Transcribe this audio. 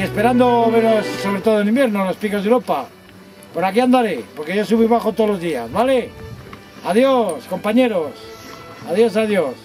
esperando veros sobre todo en invierno en los picos de Europa. Por aquí andaré, porque yo subo y bajo todos los días, ¿vale? Adiós, compañeros. Adiós, adiós.